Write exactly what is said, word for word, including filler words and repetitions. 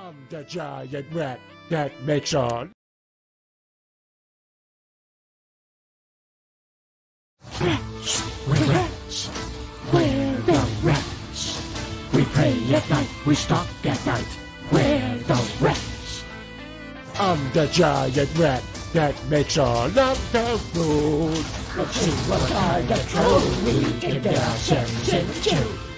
I'm the giant rat that makes all rats. We're rats. We're the rats. We pray at night. We stalk at night. We're the rats. I'm the giant rat that makes all of the food. Let's see what kind of trouble we can get ourselves into.